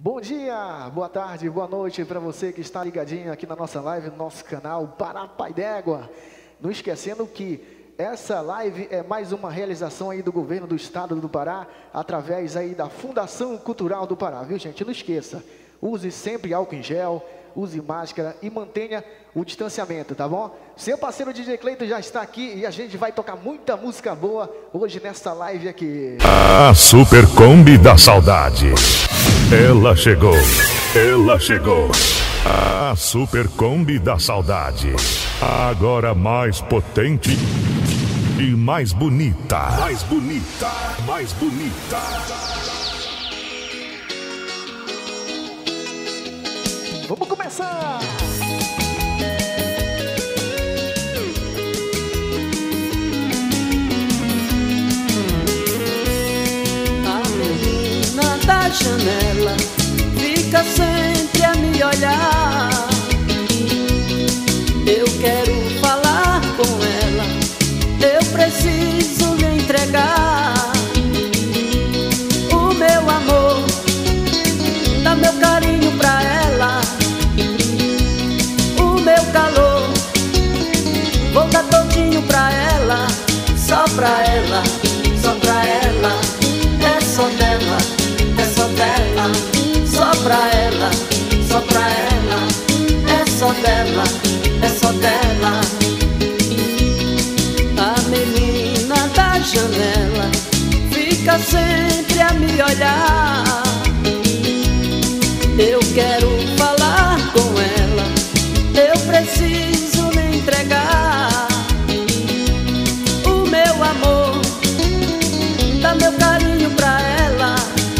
Bom dia, boa tarde, boa noite para você que está ligadinho aqui na nossa live, no nosso canal Pará Pai d'Égua. Não esquecendo que essa live é mais uma realização aí do governo do estado do Pará, através aí da Fundação Cultural do Pará, viu gente? Não esqueça, use sempre álcool em gel, use máscara e mantenha o distanciamento, tá bom? Seu parceiro DJ Cleiton já está aqui e a gente vai tocar muita música boa hoje nessa live aqui. A Super Kombi da Saudade. Ela chegou, ela chegou. A Super Kombi da Saudade. Agora mais potente e mais bonita. Mais bonita, mais bonita. Vamos começar! A menina da janela fica sempre a me olhar. Eu quero falar com ela, eu preciso lhe entregar o meu amor, dar meu carinho pra ela, o meu calor, vou dar todinho pra ela, só pra ela, só pra ela, é só dela, é só dela, só pra ela, só pra ela, é só dela, é só dela. A menina da janela fica sempre a me olhar. Eu quero falar com ela, eu preciso lhe entregar o meu amor, dar meu carinho pra ela,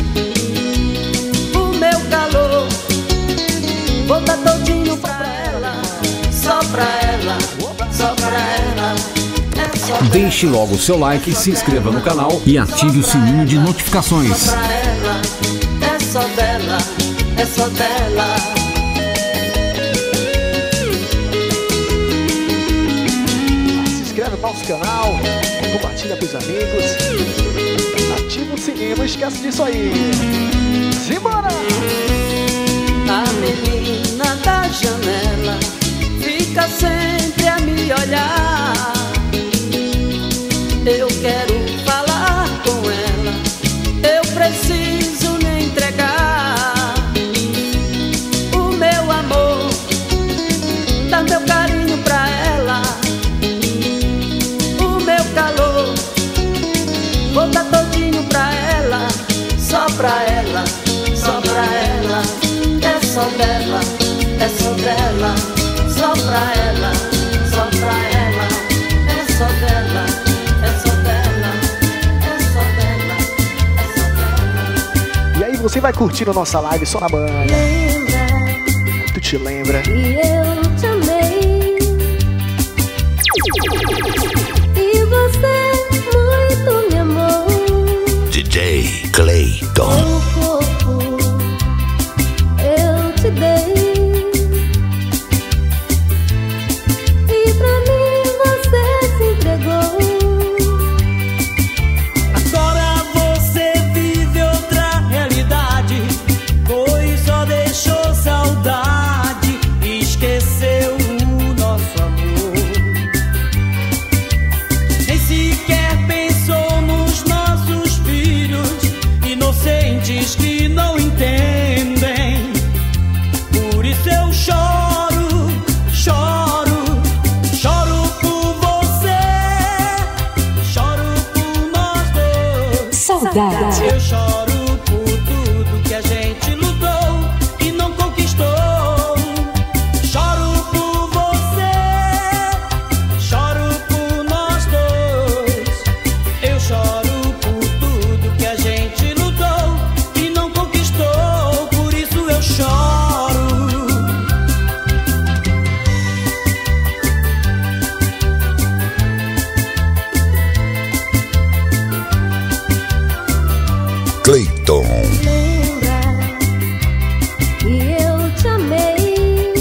o meu calor, vou dar todinho pra ela, só pra ela, só pra ela, é só pra Deixe logo o seu like, se inscreva no canal e ative o sininho de notificações. só pra ela, é só dela, é só dela. Se inscreve no nosso canal, compartilha com os amigos, ativa o sininho, não esquece disso aí. Simbora! A menina da janela fica sempre a me olhar. Eu quero falar com ela, eu preciso lhe entregar o meu amor, dar meu carinho pra ela, o meu calor, vou dar todinho pra ela, só pra ela, só pra ela, é só dela, é só dela, só pra ela, só pra ela, é só dela, é só dela, é só dela, é só dela. E aí você vai curtindo nossa live só na banda. Lembra Tu te lembra? que eu te amei e você muito me amou. DJ Cleiton. Meu corpo eu te dei e pra mim você se entregou. Agora você vive outra realidade, pois só deixou saudade e esqueceu o nosso amor. Nem sequer pensou nos nossos filhos, inocentes que não entendem. Por isso eu choro, choro, choro por você, choro por nós dois. Saudade. Eu choro por tudo que a gente lutou e não conquistou. Choro por você, choro por nós dois. Eu choro por tudo que a gente lutou e não conquistou. Por isso eu choro. Cleiton. Lembra que eu te amei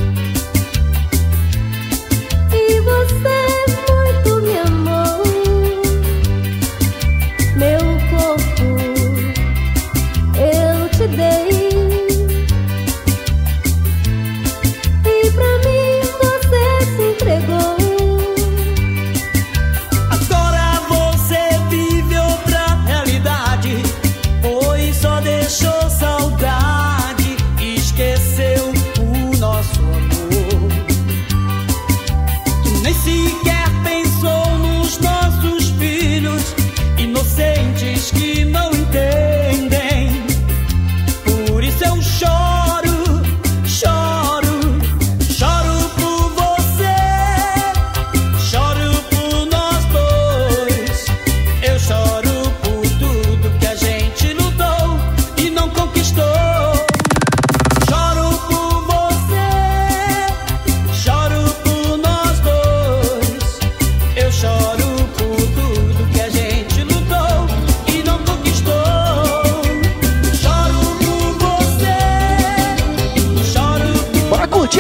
e você muito me amou. Meu corpo eu te dei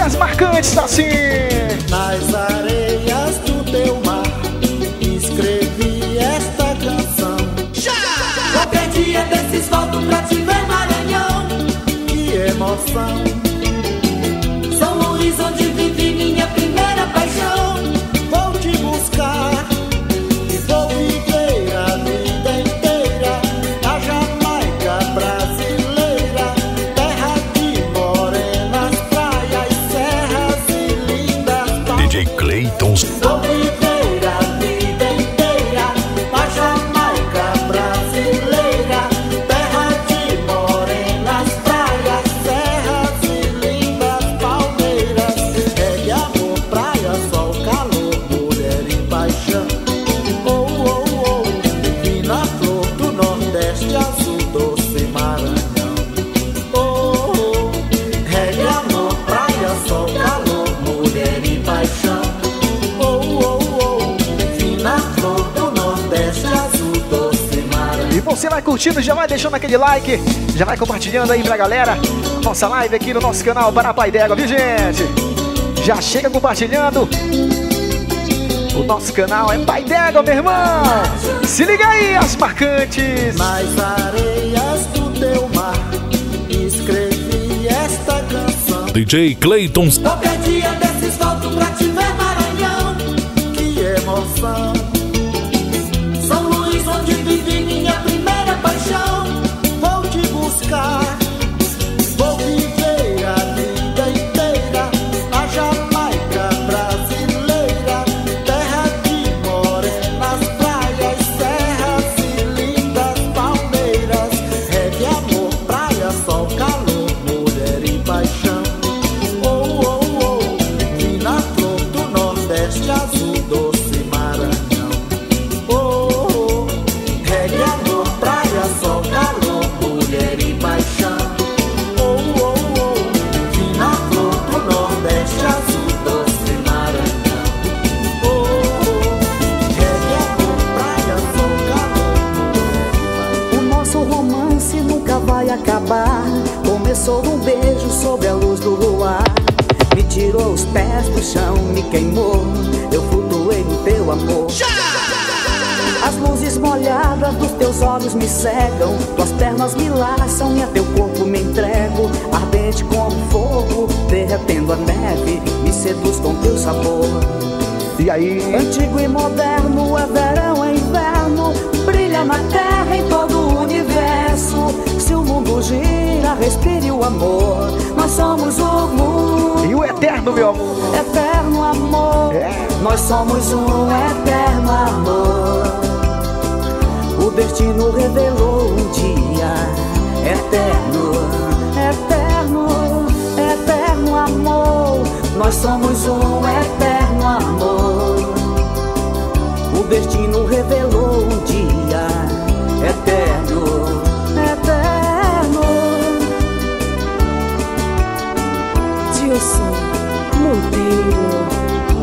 as marcantes assim. Nas areias do teu mar escrevi esta canção. Qualquer dia desses volto pra te ver, Maranhão. Que emoção, São Luís, onde vivi minha primeira paixão. vou te buscar e vou viver a vida inteira. A Jamaica brasileira, terra de morenas praias, serras e lindas DJ Clayton. vou viver a vida inteira. A Jamaica brasileira, terra de morenas praias, serras e lindas palmeiras. Reggae, amor, praia, sol, calor, mulher e paixão. Oh, oh, oh, fina flor do Nordeste, azul, doce Maranhão. Oh, oh, reggae, amor, praia, sol, calor, mulher e paixão. Oh, oh, oh, fina flor do Nordeste, azul, doce Maranhão. E você vai curtindo, já vai deixando aquele like, já vai compartilhando aí pra galera. Nossa live aqui no nosso canal Parapai d'Égua, viu, gente? Já chega compartilhando. O nosso canal é Pai d'Égua, meu irmão. Se liga aí, as marcantes. Nas areias do teu mar escrevi esta canção. DJ Clayton. Qualquer dia desses volto pra te ver, Maranhão. Que emoção, São Luís, onde vivi minha primeira paixão. vou te buscar, vou viver a vida inteira. A Jamaica brasileira, terra de morenas praias, serras e lindas palmeiras. Reggae, amor, praia, sol, calor, mulher e paixão. Oh, oh, oh, fina flor do Nordeste, azul, doce Maranhão. Oh, oh, reggae, amor, praia, sol, calor, mulher e paixão. Oh, oh, oh, fina flor do Nordeste, azul, doce Maranhão. Oh, oh, reggae, amor, praia, sol, calor. O nosso romance nunca vai acabar. Começou um beijo sob a luz do luar. Me tirou os pés do chão, me queimou. Eu flutuei no teu amor. As luzes molhadas dos teus olhos me cegam. Tuas pernas me laçam e a teu corpo me entrego. Ardente como fogo, derretendo a neve. Me seduz com teu sabor. E aí? Antigo e moderno, é verão, é inverno. Brilha na terra, em todo o universo. Se o mundo gira, respire o amor. Nós somos o mundo. E o eterno, meu amor. Eterno amor. Nós somos um eterno amor. O destino revelou um dia. Eterno, eterno, eterno amor. Nós somos um eterno amor. O destino revelou um dia. Eterno, eterno. Dilson Monteiro.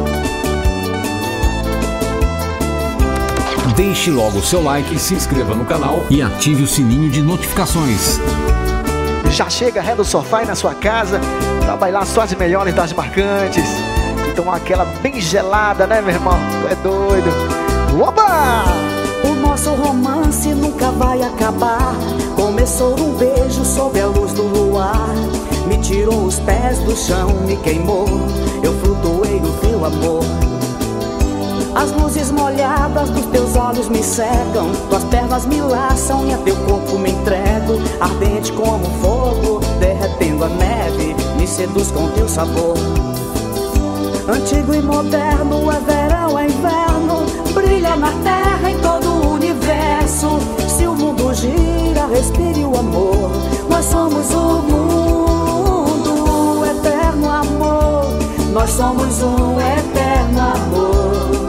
Deixe logo o seu like, se inscreva no canal e ative o sininho de notificações. Já chega ré do sofá aí na sua casa pra bailar só as melhores das marcantes. E tomar aquela bem gelada, né, meu irmão? Tu é doido. Oba! O nosso romance nunca vai acabar. Começou um beijo sob a luz do luar. Me tirou os pés do chão, me queimou. Eu flutuei no teu amor. As luzes molhadas dos teus olhos me cegam. Tuas pernas me laçam e a teu corpo me entrego. Ardente como fogo, derretendo a neve. Me seduz com teu sabor. Antigo e moderno, é verão, é inverno. Brilha na terra, em todo o universo. Se o mundo gira, respire o amor. Nós somos o mundo, eterno amor. Nós somos um eterno amor.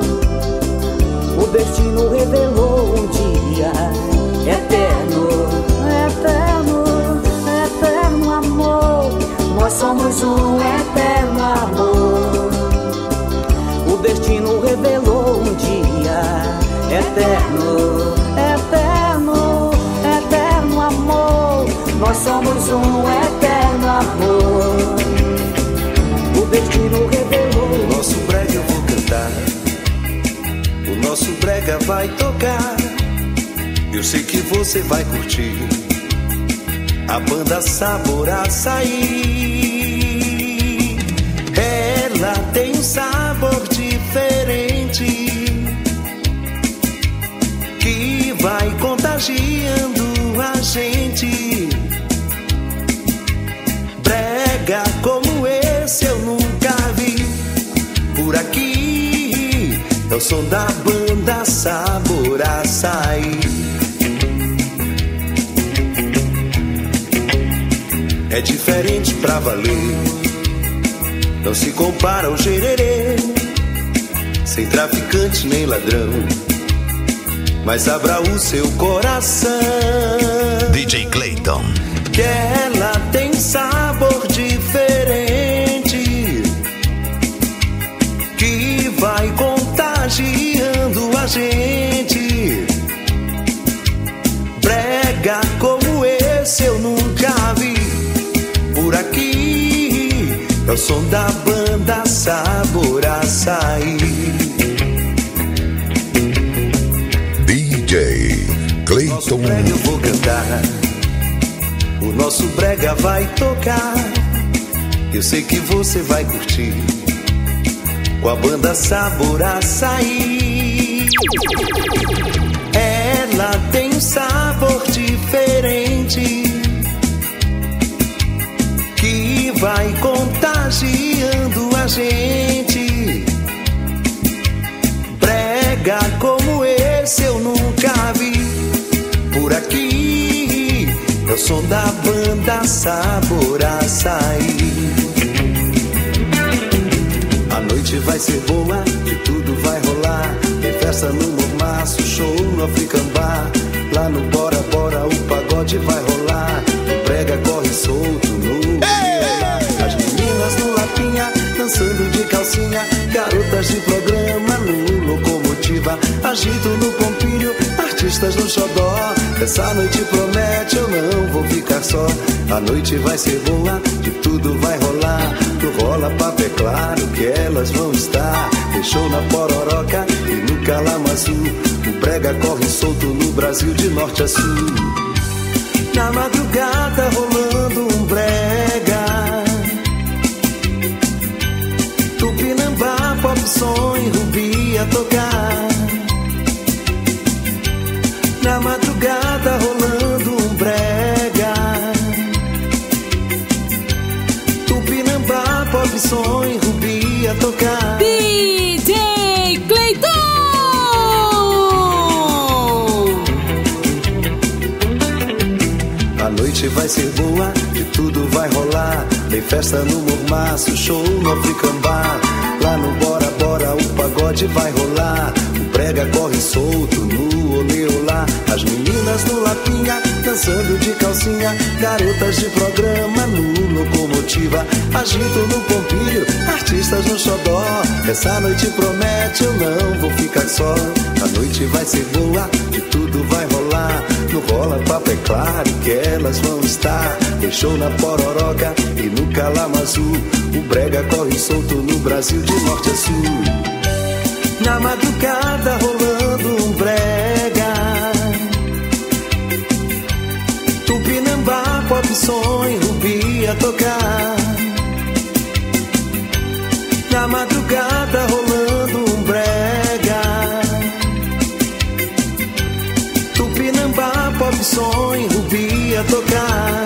O destino revelou um dia. Eterno, eterno, eterno amor. Nós somos um eterno amor. O destino revelou um dia. Eterno, eterno, eterno amor. Nós somos um eterno amor. O você vai curtir a banda Sabor Açaí. Ela tem um sabor diferente que vai contagiando a gente. Brega como esse eu nunca vi por aqui. É o som da banda Sabor Açaí. É diferente pra valer, não se compara ao gererê, sem traficante nem ladrão, mas abra o seu coração. DJ Clayton. Que ela tem sabor diferente que vai contagiando a gente. Brega como esse eu nunca vi por aqui. É o som da banda Sabor Açaí. DJ Clayton. Nosso brega eu vou cantar, o nosso brega vai tocar. Eu sei que você vai curtir com a banda Sabor Açaí. Ela tem um sabor diferente que vai contagiando a gente. Brega como esse eu nunca vi por aqui. É o som da banda Sabor Açaí. A noite vai ser boa e tudo vai rolar. Tem festa no Mormaço, show no African Bar. Lá no Bora Bora o pagode vai rolar. O brega corre solto no violar. As meninas no Lapinha dançando de calcinha. Garotas de programa no Locomotiva. Agito no Pompírio, artistas no xodó. Essa noite promete, eu não vou ficar só. A noite vai ser boa e tudo vai rolar. No Rola Papo é claro que elas vão estar. Tem show na Pororoca e no Calamaçu. O brega corre solto no Brasil de norte a sul. Na madrugada rolando um brega. Tupinambá, Pop Som e Rubi a tocar. Na madrugada rolando um brega. Tupinambá, Pop Som e Rubi a tocar. DJ Clayton. A noite vai ser boa e tudo vai rolar. Tem festa no Mormaço, show no African Bar. Lá no Bora Bora o pagode vai rolar. O brega corre solto no Oleolá. As meninas no Lapinha dançando de calcinha. Garotas de programa no Locomotiva. Agito no Pompírio, artistas no xodó. Essa noite promete, eu não vou ficar só. A noite vai ser boa e tudo vai rolar. No Rola Papo é claro que elas vão estar. Tem show na Pororoca e no Calamaçu. O brega corre solto no Brasil de norte a sul. Na madrugada rolando um brega. Tupinambá, Pop Som e Rubi a tocar. Na madrugada rolando um brega. Tupinambá, Pop Som e Rubi a tocar.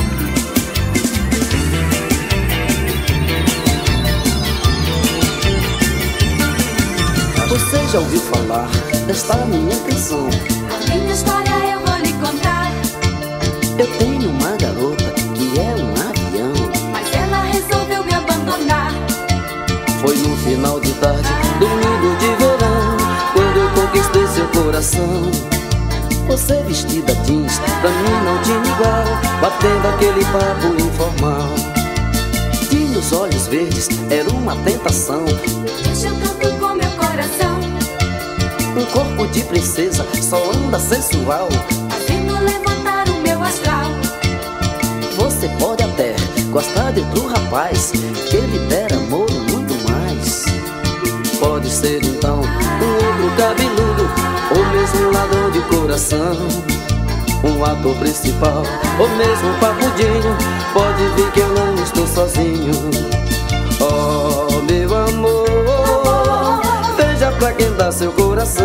Você já ouviu falar desta minha canção? A minha história eu vou lhe contar. Eu tenho uma garota que é um avião, mas ela resolveu me abandonar. Foi no final de tarde, domingo de verão, quando eu conquistei seu coração. Você vestida jeans, pra mim não tinha igual, batendo aquele papo informal. Tinha os olhos verdes, era uma tentação. Mexeu tanto com meu coração. Um corpo de princesa, só anda sensual, fazendo levantar o meu astral. Você pode até gostar de outro rapaz, que lhe der amor muito mais. Pode ser então um outro cabeludo, ou mesmo um ladrão de coração. um ator principal, ou mesmo um papudinho, pode ver que eu não estou sozinho. Oh, meu amor, veja pra quem dá seu coração.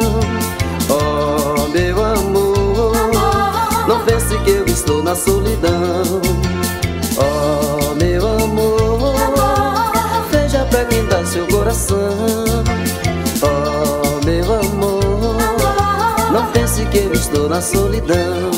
Oh, meu amor, não pense que eu estou na solidão. Oh, meu amor, veja pra quem dá seu coração. Oh, meu amor, não pense que eu estou na solidão.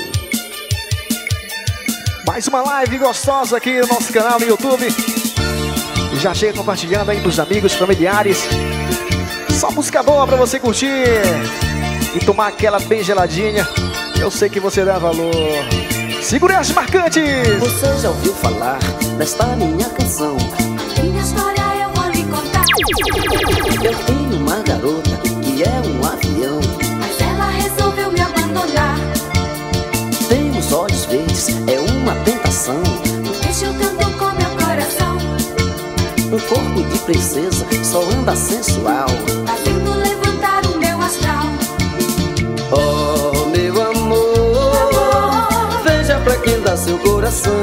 Mais uma live gostosa aqui no nosso canal no YouTube. Já chega compartilhando aí pros amigos, familiares. Só música boa pra você curtir e tomar aquela bem geladinha. Eu sei que você dá valor. Segure as marcantes. Você já ouviu falar desta minha canção? Minha história eu vou lhe contar. Eu tenho uma garota que é um avião, mas ela resolveu me abandonar. tem os olhos verdes, é uma tentação. Deixa eu canto com meu coração. Um corpo de princesa, só anda sensual, fazendo levantar o meu astral. Oh, meu amor, veja pra quem dá seu coração.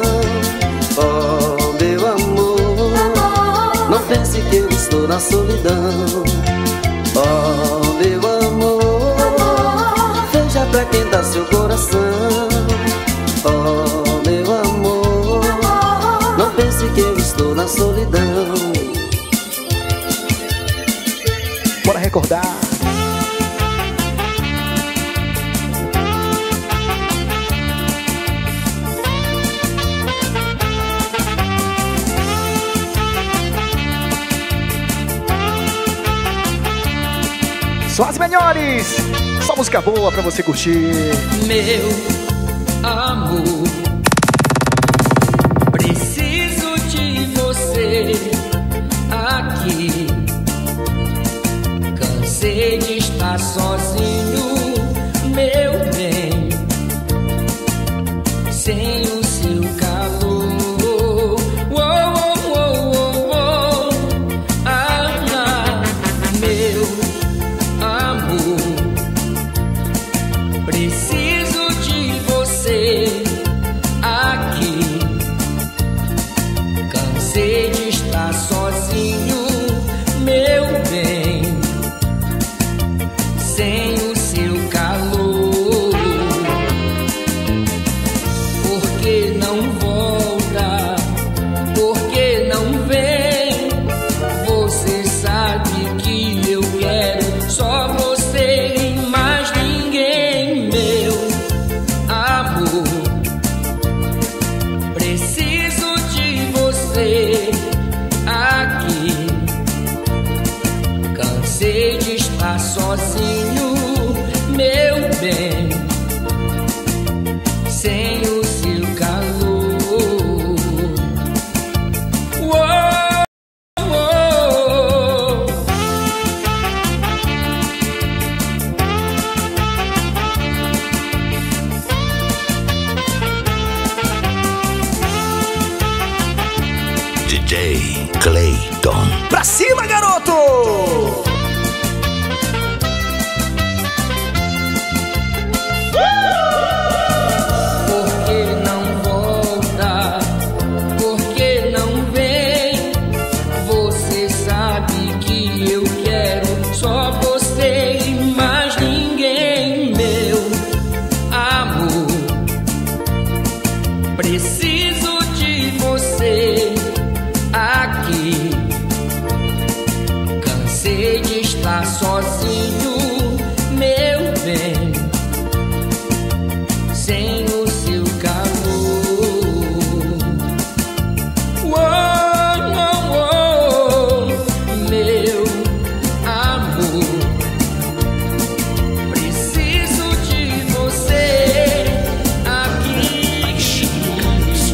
Oh, meu amor, não pense que eu estou na solidão. Oh, meu amor, veja pra quem dá seu coração. Oh, meu amor, não pense que eu estou na solidão. Bora recordar. Só as melhores. Só música boa pra você curtir. Meu amor, preciso de você aqui. Cansei de estar sozinho, meu bem, sem o seu calor. Oh, oh, oh, oh, oh. Ah, meu amor, preciso de você aqui. Cansei de estar sozinho, meu bem, sem o seu calor. Por que não volta? Por que não vem? Você sabe que eu quero só você e mais ninguém, meu amor. Preciso de você aqui. Cansei de estar sozinho, meu bem, sem o seu calor. Uou, uou. DJ Clayton. Pra cima, garoto! Por que não volta? Por que não vem? Você sabe que eu quero só você e mais ninguém, meu amor. Preciso de você aqui. Cansei de estar sozinho, meu bem, sem o seu calor. Uou, uou, uou, meu amor, preciso de você aqui.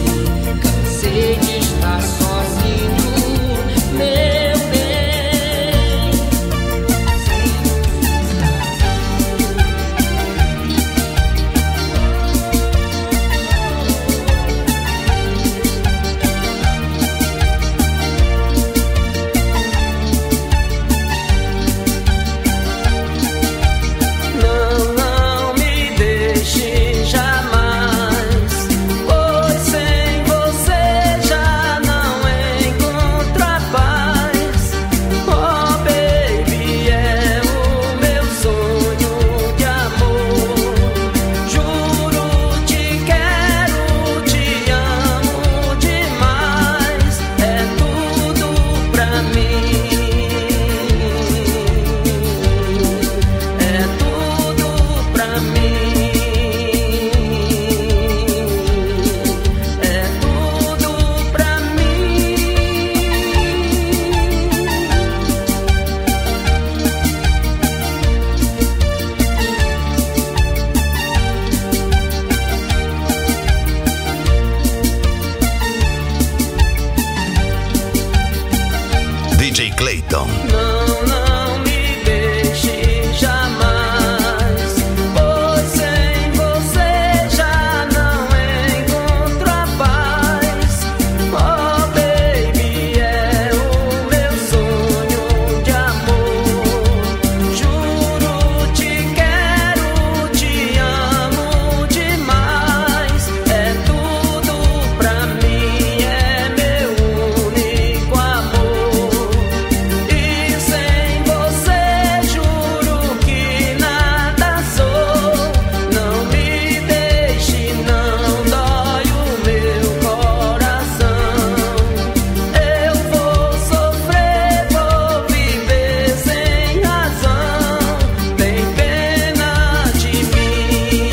Clayton. Não me deixe jamais, pois sem você já não encontro a paz. Oh baby, é o meu sonho de amor. Juro, te quero, te amo demais. É tudo pra mim, é meu único amor. E sem você juro que nada sou. Não me deixe, não dói o meu coração. Eu vou sofrer, vou viver sem razão. Tem pena de mim,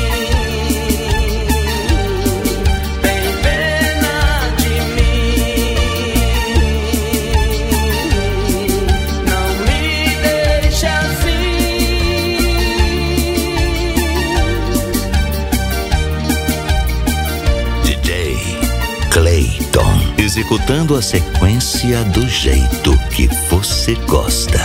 tem pena de mim. Não me deixe assim. DJ Clayton. Executando a sequência do jeito que você gosta.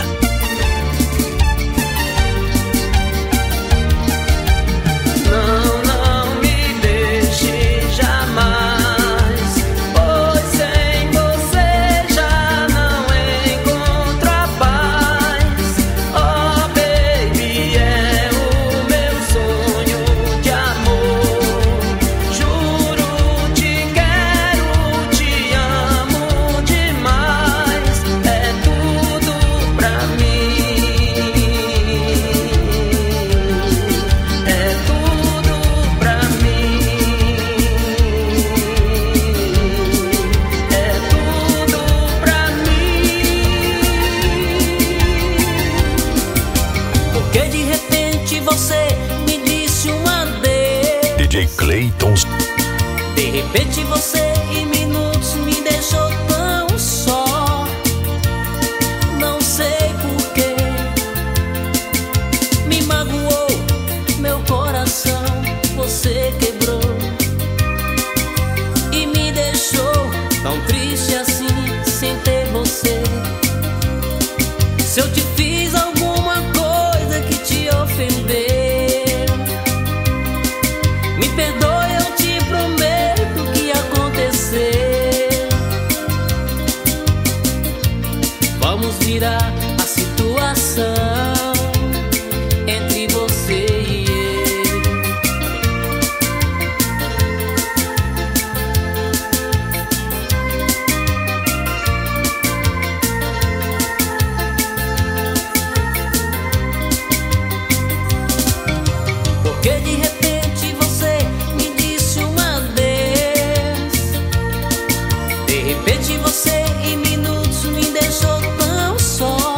Não me deixe jamais, pois sem você já não encontro a paz. Oh baby, é o meu sonho de amor. Juro, te quero, te amo demais. É tudo pra mim, é tudo pra mim, é tudo pra mim. Porque de repente você me disse um adeus. DJ Clayton. De repente você em minutos me deixou tão só. Não sei porquê, me magoou meu coração. Você quebrou e me deixou tão triste assim, sem ter você. Se eu te fiz alguma coisa que te ofendeu, me perdoe, eu te prometo o que aconteceu. Vamos virar a situação entre você e eu. Porque de repente você me disse um adeus. De repente você em minutos me deixou tão só.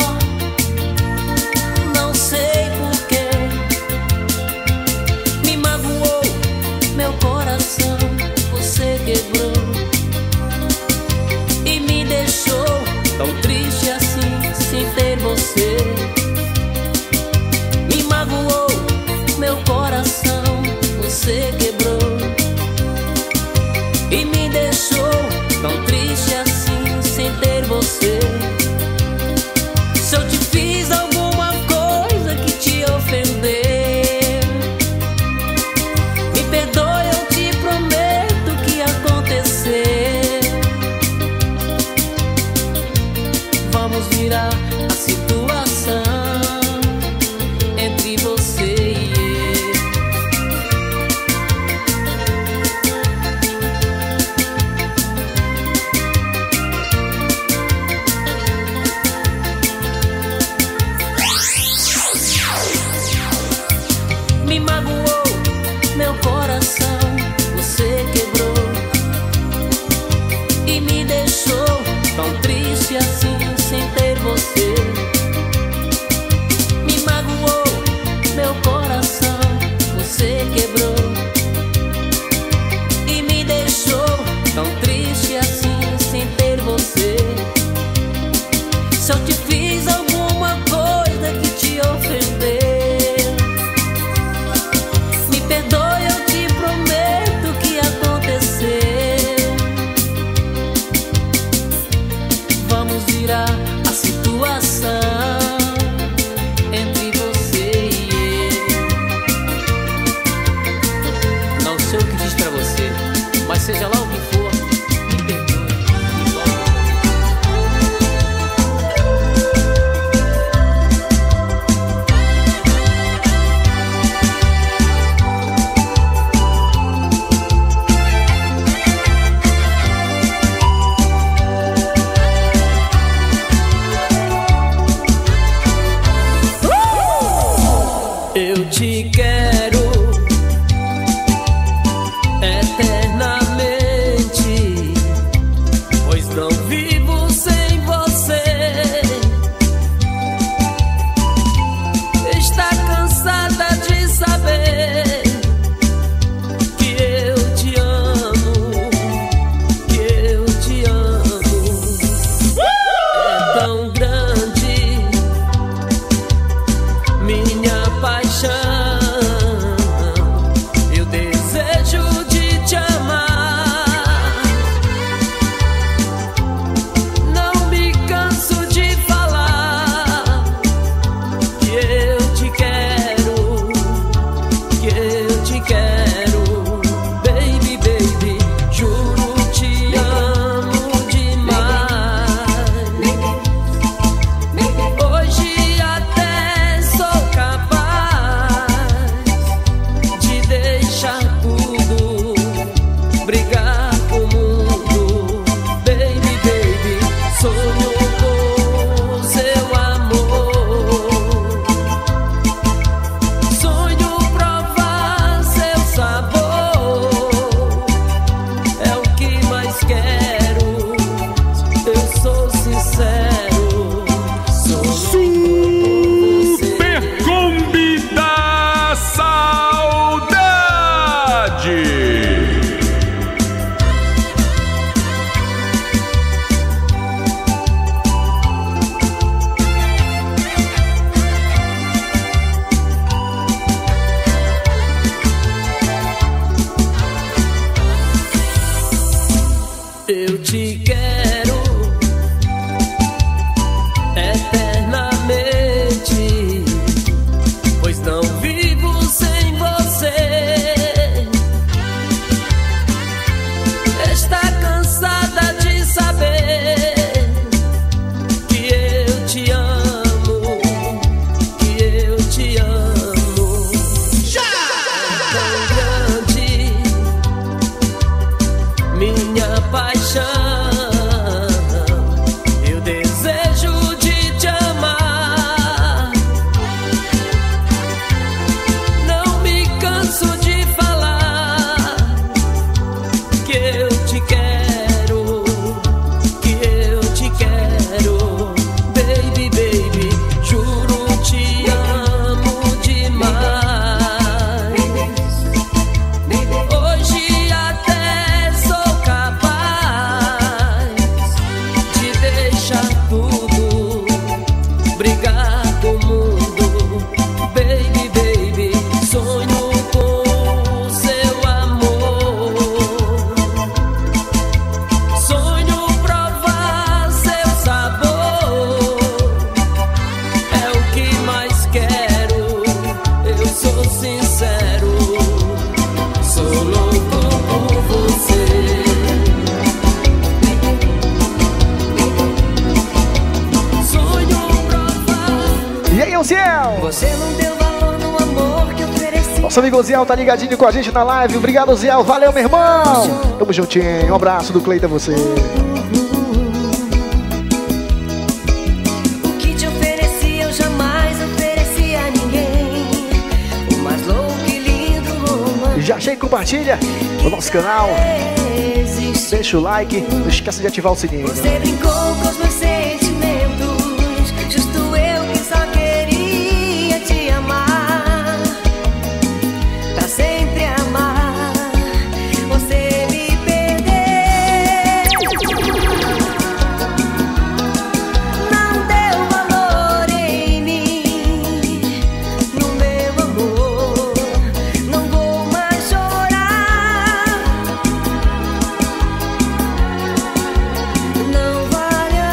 Não sei porquê, me magoou meu coração. Você quebrou e me deixou tão triste assim, sem ter você. Me magoou meu coração, você quebrou e me deixou tão triste assim, sem ter você. Se eu te fiz alguma coisa que te ofendeu, me perdoe, eu te prometo o que aconteceu. Vamos virar a situação entre você e eu. Me magoou meu coração, você quebrou e me deixou tão triste assim, sem ter você. Me magoou meu coração, você quebrou e me deixou tão triste assim, sem ter você. Se eu te fiz alguma coisa que te ofendeu, me perdoe, eu te prometo seja lá o que for, me perdoe. Eu te quero eternamente, pois não vivo sem você. Está cansada de saber que eu te amo, que eu te amo. É tão grande minha paixão, eu desejo de te amar. Não me canso de falar que eu te quero, que eu te quero. Baby, baby, juro te amo demais. Hoje até sou capaz de deixar tudo, brigar com o mundo. Baby, baby, sonho com seu amor, sonho provar seu sabor. É o que mais quero, eu sou sincero. Super Kombi da Saudade. Eu te quero eternamente, pois não vivo sem você. Está cansada de saber que eu te amo, que eu te amo. Já! É tão grande minha paixão, eu desejo de te amar. Não me canso de falar que eu te quero, que eu te quero. Baby, baby, juro te amo demais. Hoje até sou capaz de deixar tudo, brigar com o mundo. Baby, baby, sonho com seu amor, sonho provar seu sabor. É o que mais quero, eu sou sincero. Sou louco por você. Sonho provar. E aí, Ziel? Você não deu valor no amor que ofereci. Nosso amigo Ziel tá ligadinho com a gente na live. Obrigado, Ziel. Valeu, meu irmão. Tamo juntinho. Um abraço do Cleiton a você. O que te ofereci eu jamais ofereci a ninguém. O mais louco e lindo romance. Já chega e compartilha o nosso canal. Deixa o like. Não esqueça de ativar o sininho. Você brincou com os meus sentimentos. Justo eu que só queria te amar, pra sempre amar. Você me perdeu, não deu valor em mim, no meu amor. Não vou mais chorar. Não vale a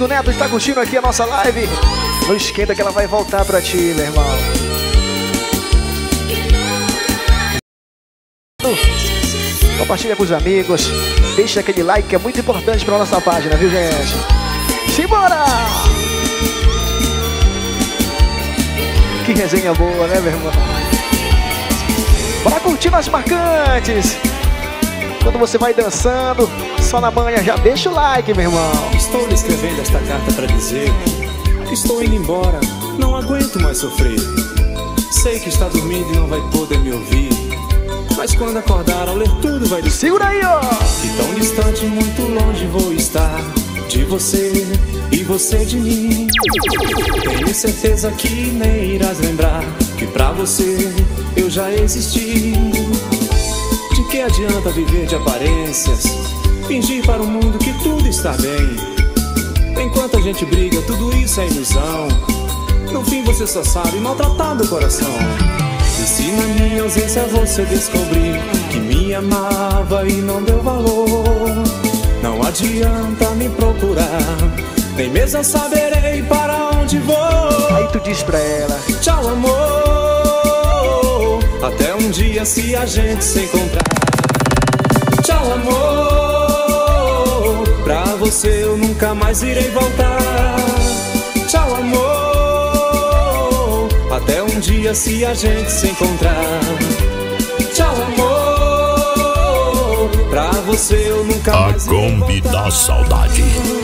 Rodrigo Neto está curtindo aqui a nossa live. Não esquenta que ela vai voltar pra ti, meu irmão. Compartilha com os amigos. Deixa aquele like que é muito importante pra nossa página, viu, gente? Simbora! Que resenha boa, né, meu irmão? Bora curtir nas marcantes. Quando você vai dançando, só na manhã, já deixa o like, meu irmão. Estou lhe escrevendo esta carta pra dizer que estou indo embora, não aguento mais sofrer. Sei que está dormindo e não vai poder me ouvir, mas quando acordar ao ler tudo vai dizer: segura aí, ó! Que tão distante, muito longe vou estar de você e você de mim. Tenho certeza que nem irás lembrar que pra você eu já existi. De que adianta viver de aparências, fingir para o mundo que tudo está bem? Enquanto a gente briga, tudo isso é ilusão. No fim você só sabe maltratar meu coração. E se na minha ausência você descobrir que me amava e não deu valor, não adianta me procurar, nem mesmo eu saberei para onde vou. Aí tu diz pra ela: tchau, amor, até um dia se a gente se encontrar. Tchau, amor, pra você eu nunca mais irei voltar. Tchau, amor, até um dia se a gente se encontrar. Tchau, amor, pra você eu nunca mais irei voltar. A Kombi da Saudade.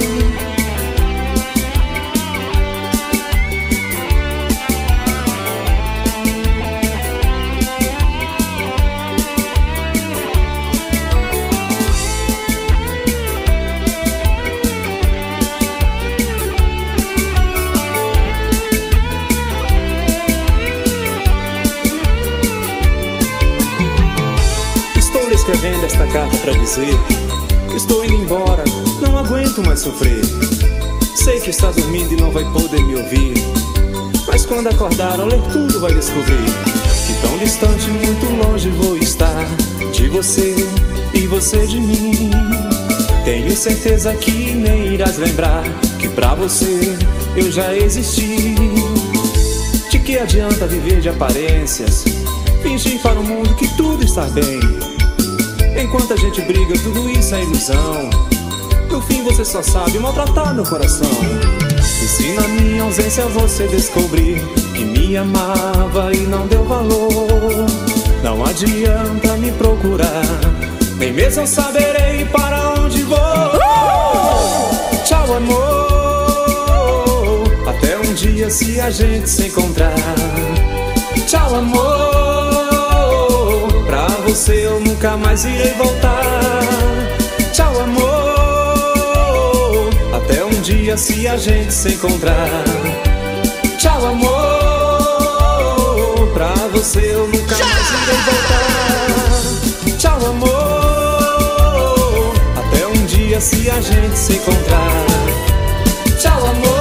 Escrevendo esta carta pra dizer que estou indo embora, não aguento mais sofrer. Sei que está dormindo e não vai poder me ouvir, mas quando acordar ao ler tudo vai descobrir que tão distante, muito longe vou estar de você e você de mim. Tenho certeza que nem irás lembrar que pra você eu já existi. De que adianta viver de aparências, fingir para o mundo que tudo está bem? Enquanto a gente briga, tudo isso é ilusão. No fim você só sabe maltratar meu coração. E se na minha ausência você descobrir que me amava e não deu valor, não adianta me procurar, nem mesmo eu saberei para onde vou. Tchau, amor, até um dia se a gente se encontrar. Tchau, amor, pra você eu nunca mais irei voltar. Tchau, amor, até um dia se a gente se encontrar. Tchau, amor, pra você eu nunca mais irei voltar. Tchau, amor, até um dia se a gente se encontrar. Tchau, amor.